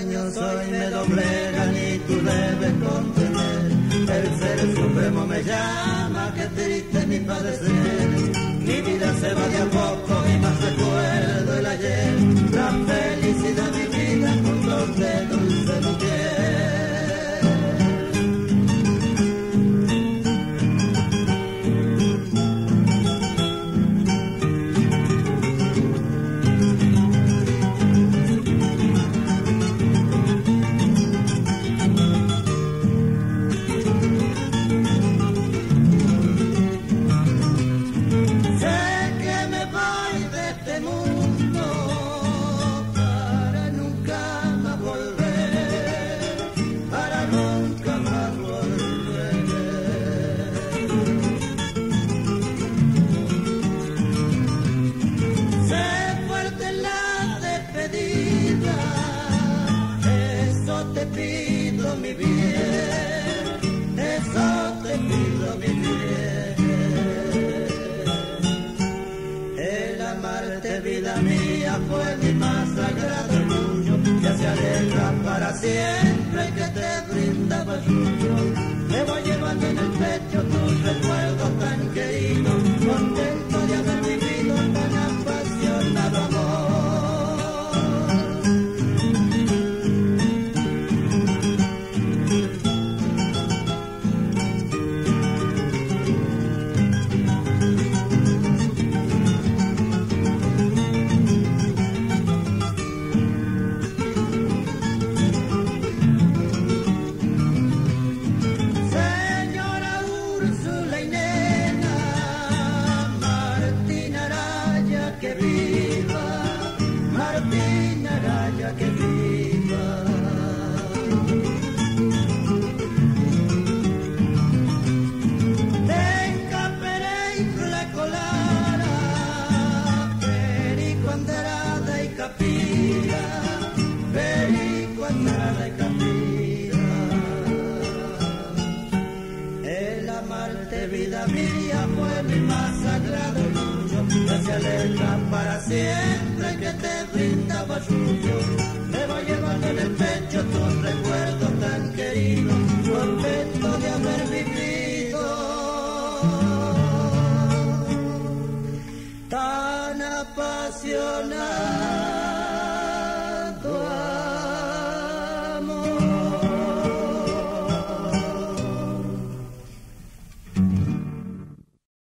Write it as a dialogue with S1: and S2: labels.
S1: daños hoy me doblegan y tú debes comprender. El ser supremo me llama, qué triste es mi padecer. Mi vida se va de a poco y más recuerdo el ayer. La felicidad vivida con los de dulce mujer. Fue mi más sagrado orgullo, que se aleja para siempre y que te brindaba suyo. Me voy llevando en el pecho tus recuerdos tan queridos, contento de haber vivido tan apasionado amor. Vida mía fue mi más sagrado orgullo, que se aleja para siempre, que te brindaba suyo. Me voy llevando en el pecho tus recuerdos tan queridos, contento de haber vivido tan apasionado.